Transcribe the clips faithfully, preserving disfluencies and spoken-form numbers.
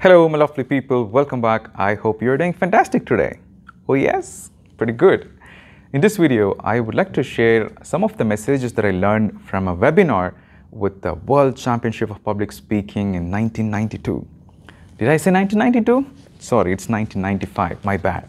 Hello, my lovely people. Welcome back. I hope you're doing fantastic today. Oh yes, pretty good. In this video, I would like to share some of the messages that I learned from a webinar with the World Championship of Public Speaking in nineteen ninety-two. Did I say nineteen ninety-two? Sorry, it's nineteen ninety-five, my bad.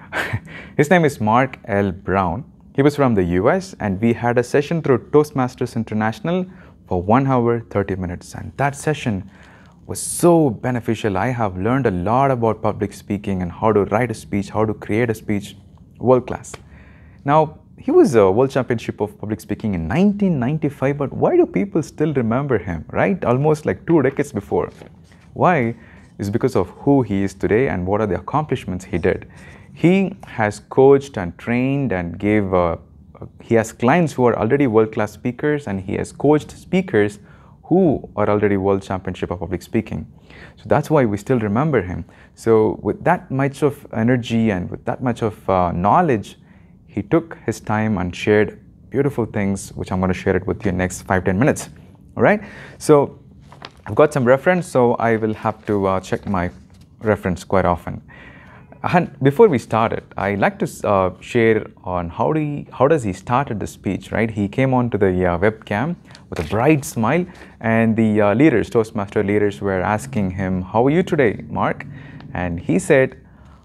His name is Mark L. Brown. He was from the U S and we had a session through Toastmasters International for one hour, thirty minutes. And that session was so beneficial. I have learned a lot about public speaking and how to write a speech, how to create a speech, world class. Now, he was a World Championship of Public Speaking in nineteen ninety-five, but why do people still remember him, right? Almost like two decades before. Why? Is because of who he is today and what are the accomplishments he did. He has coached and trained and gave, uh, he has clients who are already world-class speakers, and he has coached speakers who are already World Championship of Public Speaking. So that's why we still remember him. So with that much of energy and with that much of uh, knowledge, he took his time and shared beautiful things, which I'm going to share it with you in the next five, ten minutes. All right. So I've got some reference, so I will have to uh, check my reference quite often. And before we started, I like to uh, share on how do he, how does he started the speech, right? He came onto the uh, webcam with a bright smile, and the uh, leaders, Toastmaster leaders, were asking him, "How are you today, Mark?" And he said,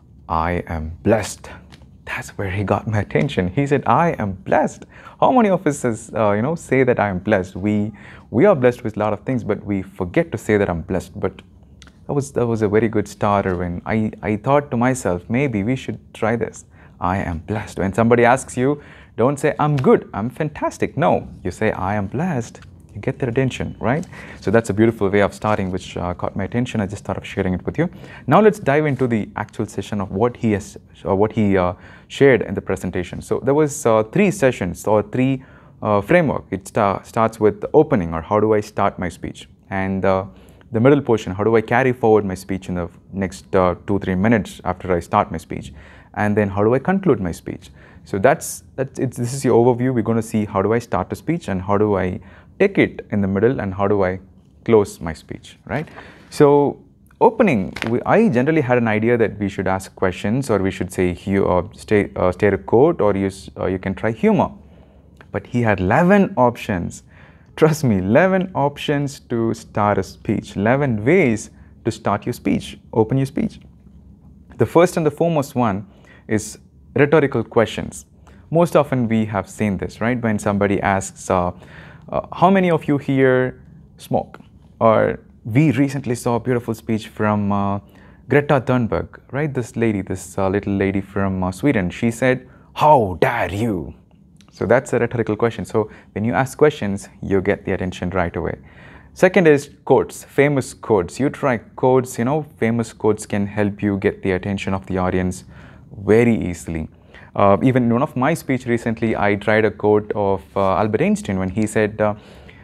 "I am blessed." That's where he got my attention. He said, "I am blessed." How many of us, is, uh, you know, say that I am blessed? We we are blessed with a lot of things, but we forget to say that I'm blessed. But That was, that was a very good starter when I, I thought to myself, maybe we should try this. I am blessed. When somebody asks you, don't say, "I'm good, I'm fantastic." No, you say, "I am blessed." You get their attention, right? So that's a beautiful way of starting, which uh, caught my attention. I just thought of sharing it with you. Now let's dive into the actual session of what he has, uh, what he uh, shared in the presentation. So there was uh, three sessions or three uh, framework. It sta starts with the opening, or how do I start my speech, and uh, the middle portion, how do I carry forward my speech in the next uh, two, three minutes after I start my speech? And then how do I conclude my speech? So that's, that's it's, this is your overview. We're going to see how do I start a speech and how do I take it in the middle and how do I close my speech, right? So opening, we, I generally had an idea that we should ask questions, or we should say, uh, state, uh, state a quote, or use, uh, you can try humor. But he had eleven options. Trust me, eleven options to start a speech, eleven ways to start your speech, open your speech. The first and the foremost one is rhetorical questions. Most often we have seen this, right? When somebody asks, uh, uh, how many of you here smoke? Or we recently saw a beautiful speech from uh, Greta Thunberg, right? This lady, this uh, little lady from uh, Sweden, she said, "How dare you?" So that's a rhetorical question. So when you ask questions, you get the attention right away. Second is quotes, famous quotes. You try quotes, you know, famous quotes can help you get the attention of the audience very easily. Uh, even in one of my speech recently, I tried a quote of uh, Albert Einstein when he said, uh,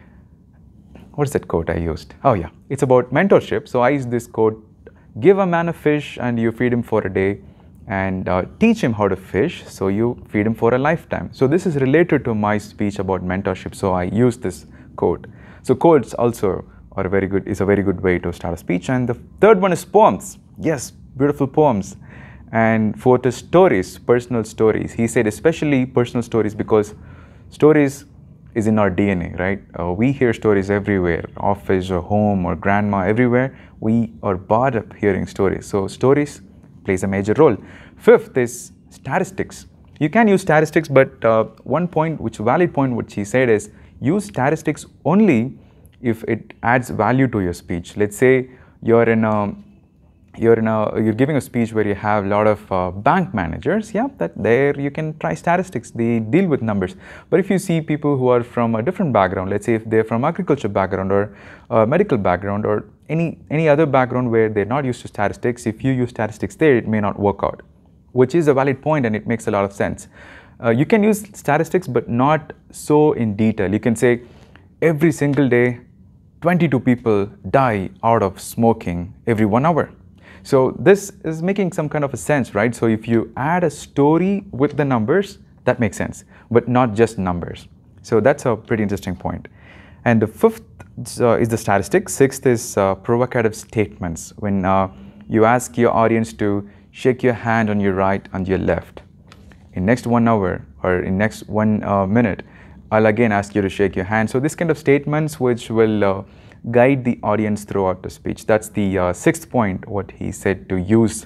what's that quote I used? Oh yeah, it's about mentorship. So I used this quote, "Give a man a fish and you feed him for a day, and uh, teach him how to fish, so you feed him for a lifetime." So this is related to my speech about mentorship, so I use this quote. So quotes also are very good, is a very good way to start a speech. And the third one is poems. Yes, beautiful poems. And fourth is stories, personal stories. He said especially personal stories, because stories is in our D N A, right? Uh, we hear stories everywhere, office or home or grandma, everywhere. We are brought up hearing stories. So stories plays a major role. Fifth is statistics. You can use statistics, but uh, one point, which valid point, which he said is, use statistics only if it adds value to your speech. Let's say you're in a, you're in a, you're giving a speech where you have a lot of uh, bank managers. Yeah, that there you can try statistics. They deal with numbers. But if you see people who are from a different background, let's say if they're from agriculture background or uh, medical background or any any other background where they're not used to statistics, if you use statistics there, it may not work out, which is a valid point and it makes a lot of sense. Uh, you can use statistics, but not so in detail. You can say every single day, twenty-two people die out of smoking every one hour. So this is making some kind of a sense, right? So if you add a story with the numbers, that makes sense, but not just numbers. So that's a pretty interesting point. And the fifth uh, is the statistics. Sixth is uh, provocative statements. When uh, you ask your audience to shake your hand on your right and your left. In next one hour or in next one uh, minute, I'll again ask you to shake your hand. So this kind of statements which will uh, guide the audience throughout the speech. That's the uh, sixth point, what he said, to use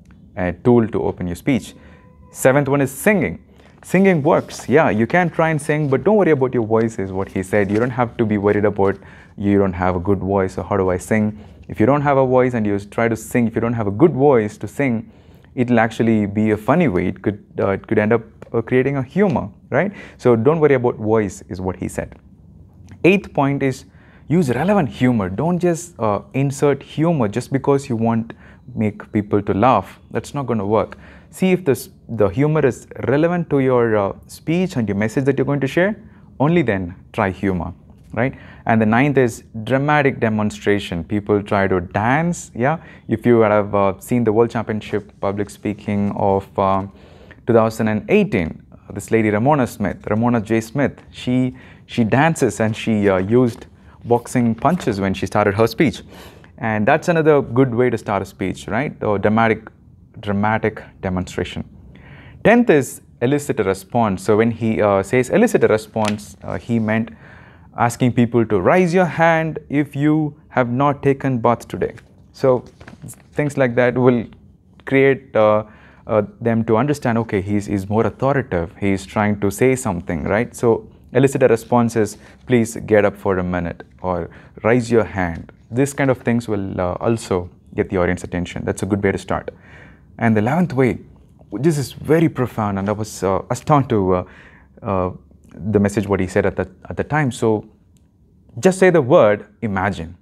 a tool to open your speech. Seventh one is singing. Singing works. Yeah, you can try and sing, but don't worry about your voice, is what he said. You don't have to be worried about you don't have a good voice, so how do I sing? If you don't have a voice and you try to sing, if you don't have a good voice to sing, it'll actually be a funny way. It could, uh, it could end up uh, creating a humor, right? So don't worry about voice, is what he said. Eighth point is use relevant humor. Don't just uh, insert humor just because you want make people to laugh. That's not going to work. See if this, the humor is relevant to your uh, speech and your message that you're going to share. Only then try humor, right? And the ninth is dramatic demonstration. People try to dance. Yeah, if you have uh, seen the World Championship public speaking of uh, two thousand eighteen, this lady Ramona Smith, Ramona J. Smith, she she dances and she uh, used boxing punches when she started her speech. And that's another good way to start a speech, right? The dramatic, dramatic demonstration. Tenth is elicit a response. So when he uh, says elicit a response, uh, he meant asking people to raise your hand if you have not taken bath today. So things like that will create uh, uh, them to understand, okay, he's, he's more authoritative. He's trying to say something, right? So elicit a response is, please get up for a minute or raise your hand. This kind of things will uh, also get the audience attention. That's a good way to start. And the eleventh way, this is very profound, and I was uh, astounded to uh, uh, the message what he said at the, at the time. So just say the word imagine.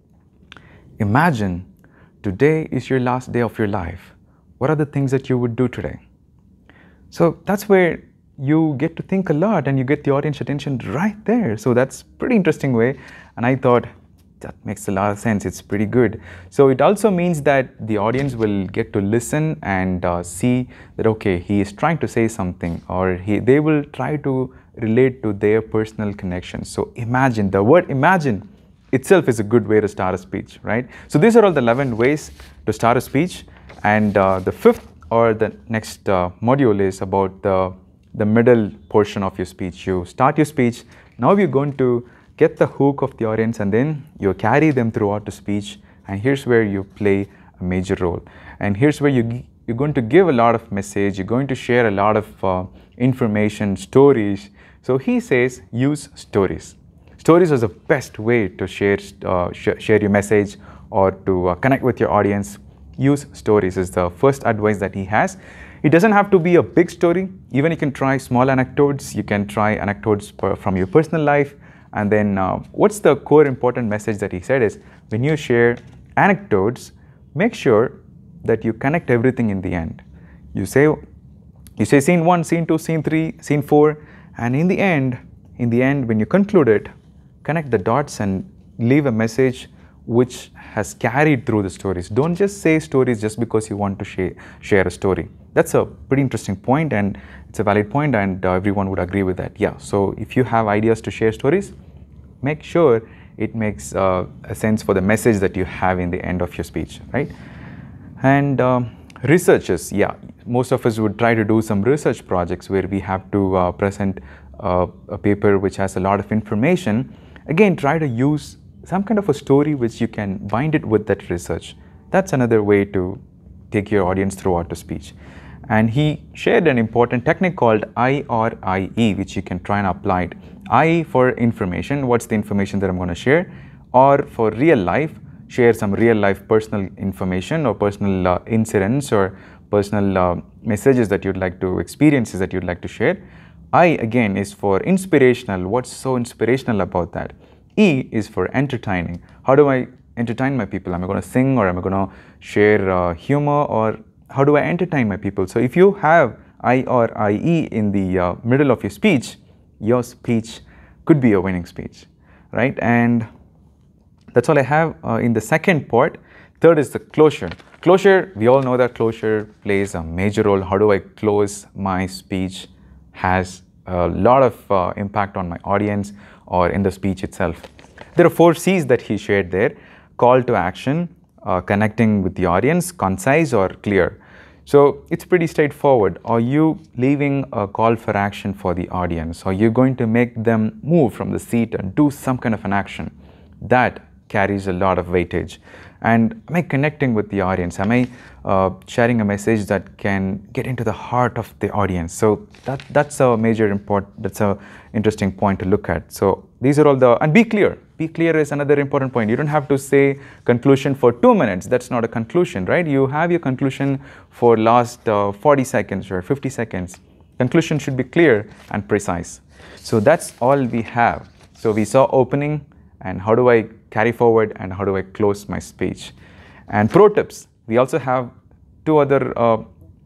Imagine today is your last day of your life. What are the things that you would do today? So that's where you get to think a lot and you get the audience attention right there. So that's pretty interesting way. And I thought, that makes a lot of sense. It's pretty good. So it also means that the audience will get to listen and uh, see that, okay, he is trying to say something, or he, they will try to relate to their personal connections. So imagine, the word imagine itself is a good way to start a speech, right? So these are all the eleven ways to start a speech. And uh, the fifth or the next uh, module is about the, the middle portion of your speech. You start your speech. Now you're going to get the hook of the audience, and then you carry them throughout the speech. And here's where you play a major role. And here's where you, you're going to give a lot of message. You're going to share a lot of uh, information, stories. So he says, use stories. Stories is the best way to share, uh, sh share your message or to uh, connect with your audience. Use stories is the first advice that he has. It doesn't have to be a big story. Even you can try small anecdotes. You can try anecdotes per, from your personal life. And then uh, what's the core important message that he said is, when you share anecdotes, make sure that you connect everything in the end. You say, you say scene one, scene two, scene three, scene four, and in the end, in the end, when you conclude it, connect the dots and leave a message which has carried through the stories. Don't just say stories just because you want to share, share a story. That's a pretty interesting point, and it's a valid point, and uh, everyone would agree with that. Yeah, so if you have ideas to share stories, make sure it makes uh, a sense for the message that you have in the end of your speech, right? And um, researches, yeah, most of us would try to do some research projects where we have to uh, present uh, a paper which has a lot of information. Again, try to use some kind of a story which you can bind it with that research. That's another way to take your audience throughout the speech. And he shared an important technique called I R I E, which you can try and apply it. I for information, what's the information that I'm going to share? Or for real life, share some real life personal information or personal uh, incidents or personal uh, messages that you'd like to, experiences that you'd like to share. I again is for inspirational. What's so inspirational about that? E is for entertaining. How do I entertain my people? Am I going to sing, or am I going to share uh, humor, or how do I entertain my people? So if you have I or I E in the uh, middle of your speech, your speech could be a winning speech, right? And that's all I have uh, in the second part. Third is the closure. Closure, we all know that closure plays a major role. How do I close my speech has a lot of uh, impact on my audience or in the speech itself. There are four C's that he shared there: call to action, uh, connecting with the audience, concise or clear. So it's pretty straightforward. Are you leaving a call for action for the audience? Are you going to make them move from the seat and do some kind of an action? That carries a lot of weightage. And am I connecting with the audience? Am I uh, sharing a message that can get into the heart of the audience? So that, that's a major import, that's a interesting point to look at. So these are all the, and be clear. Be clear is another important point. You don't have to say conclusion for two minutes. That's not a conclusion, right? You have your conclusion for last uh, forty seconds or fifty seconds. Conclusion should be clear and precise. So that's all we have. So we saw opening and how do I carry forward and how do I close my speech. And pro tips. We also have two other uh,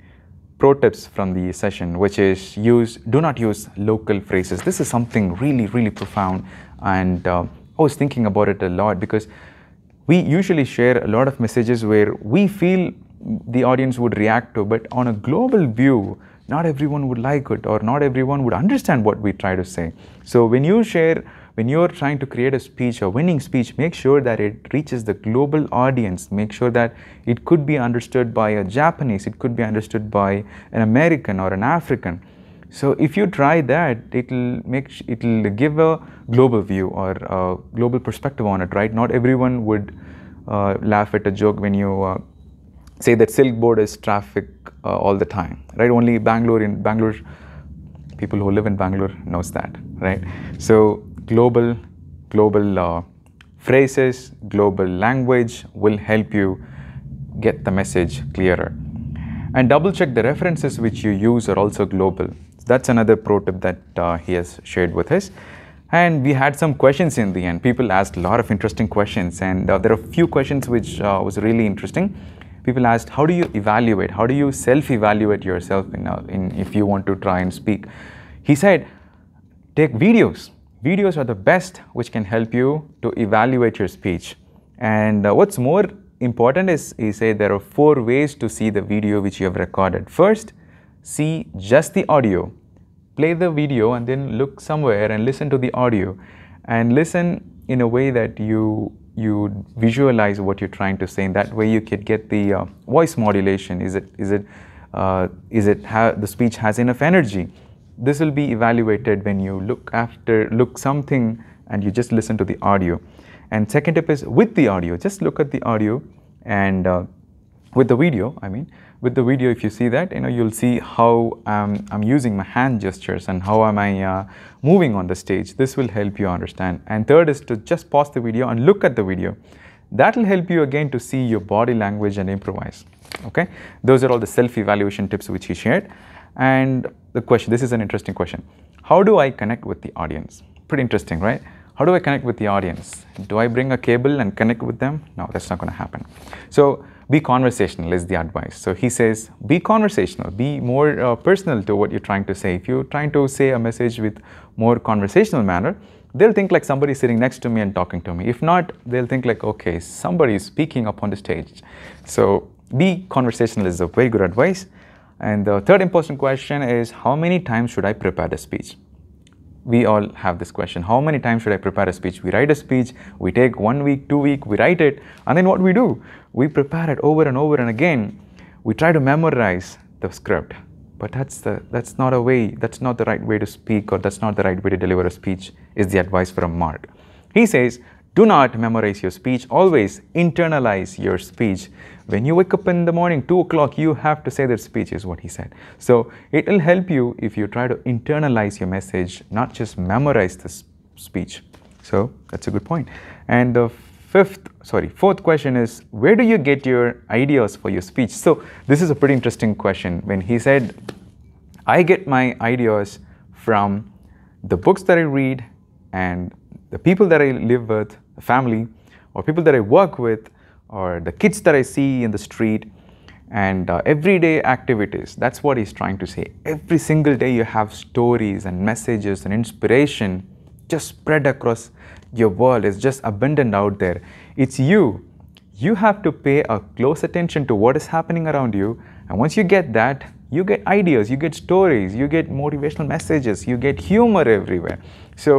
pro tips from the session, which is use, do not use local phrases. This is something really, really profound, and uh, I was thinking about it a lot because we usually share a lot of messages where we feel the audience would react to, but on a global view, not everyone would like it or not everyone would understand what we try to say. So when you share, when you're trying to create a speech, a winning speech, make sure that it reaches the global audience. Make sure that it could be understood by a Japanese, it could be understood by an American or an African. So if you try that, it'll make, it'll give a global view or a global perspective on it, right? Not everyone would uh, laugh at a joke when you uh, say that Silk Board is traffic uh, all the time, right? Only Bangalore, in Bangalore, people who live in Bangalore knows that, right? So global, global uh, phrases, global language will help you get the message clearer. And double check the references which you use are also global. That's another pro tip that uh, he has shared with us. And we had some questions in the end. People asked a lot of interesting questions, and uh, there are a few questions which uh, was really interesting. People asked, how do you evaluate? How do you self-evaluate yourself in, uh, in if you want to try and speak? He said, take videos. Videos are the best which can help you to evaluate your speech. And uh, what's more important is, he said there are four ways to see the video which you have recorded. First, see just the audio. Play the video and then look somewhere and listen to the audio. And listen in a way that you you visualize what you're trying to say. In that way you could get the uh, voice modulation. Is it, is it, uh, is it how the speech has enough energy? This will be evaluated when you look after, look something and you just listen to the audio. And second tip is with the audio, just look at the audio and uh, with the video, I mean, with the video, if you see that, you know, you'll see how um, I'm using my hand gestures and how am I uh, moving on the stage. This will help you understand. And third is to just pause the video and look at the video. That will help you again to see your body language and improvise. Okay, those are all the self-evaluation tips which he shared. And the question, this is an interesting question. How do I connect with the audience? Pretty interesting, right? How do I connect with the audience? Do I bring a cable and connect with them? No, that's not going to happen. So be conversational is the advice. So he says, be conversational, be more uh, personal to what you're trying to say. If you're trying to say a message with more conversational manner, they'll think like somebody sitting next to me and talking to me. If not, they'll think like, okay, somebody is speaking up on the stage. So be conversational is a very good advice. And the third important question is, how many times should I prepare the speech? We all have this question. How many times should I prepare a speech? We write a speech, we take one week, two weeks, we write it, and then what we do? We prepare it over and over and again. We try to memorize the script, but that's, the, that's not a way, that's not the right way to speak, or that's not the right way to deliver a speech, is the advice from Mark. He says, do not memorize your speech, always internalize your speech. When you wake up in the morning, two o'clock, you have to say that speech, is what he said. So it will help you if you try to internalize your message, not just memorize the speech. So that's a good point. And the fifth, sorry, fourth question is, where do you get your ideas for your speech? So this is a pretty interesting question. When he said, I get my ideas from the books that I read and the people that I live with, the family, or people that I work with, or the kids that I see in the street, and uh, everyday activities. That's what he's trying to say. Every single day you have stories and messages and inspiration just spread across your world. It's just abundant out there. It's you. You have to pay a close attention to what is happening around you. And once you get that, you get ideas, you get stories, you get motivational messages, you get humor everywhere. So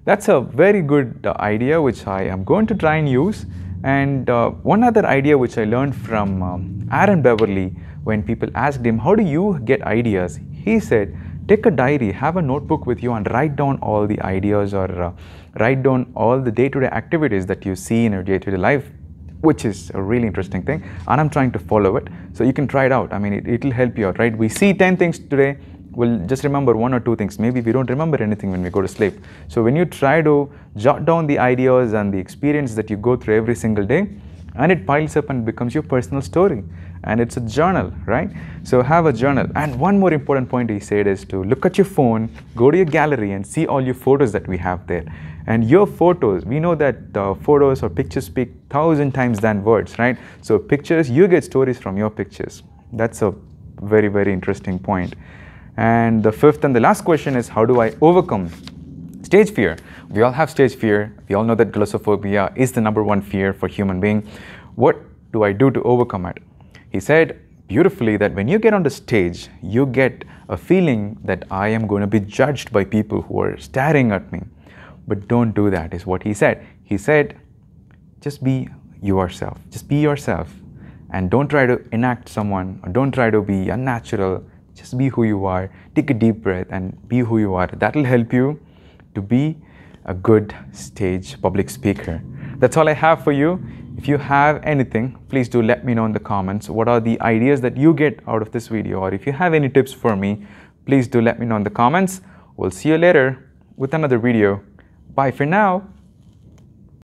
That's a very good uh, idea which I am going to try and use. And uh, one other idea which I learned from um, Aaron Beverly, when people asked him, how do you get ideas? He said, take a diary, have a notebook with you and write down all the ideas, or uh, write down all the day-to-day activities that you see in your day-to-day life, which is a really interesting thing. And I'm trying to follow it. So you can try it out. I mean, it will help you out, right? We see ten things today. We'll just remember one or two things. Maybe we don't remember anything when we go to sleep. So when you try to jot down the ideas and the experience that you go through every single day, and it piles up and becomes your personal story. And it's a journal, right? So have a journal. And one more important point he said is to look at your phone, go to your gallery and see all your photos that we have there. And your photos, we know that uh, photos or pictures speak thousand times than words, right? So pictures, you get stories from your pictures. That's a very, very interesting point. And the fifth and the last question is, how do I overcome stage fear? We all have stage fear. We all know that glossophobia is the number one fear for human being. What do I do to overcome it? He said beautifully that when you get on the stage, you get a feeling that I am going to be judged by people who are staring at me. But don't do that, is what he said. He said, just be yourself. Just be yourself. And don't try to enact someone, or don't try to be unnatural. Just be who you are. Take a deep breath and be who you are. That will help you to be a good stage public speaker. That's all I have for you. If you have anything, please do let me know in the comments. What are the ideas that you get out of this video? Or if you have any tips for me, please do let me know in the comments. We'll see you later with another video. Bye for now.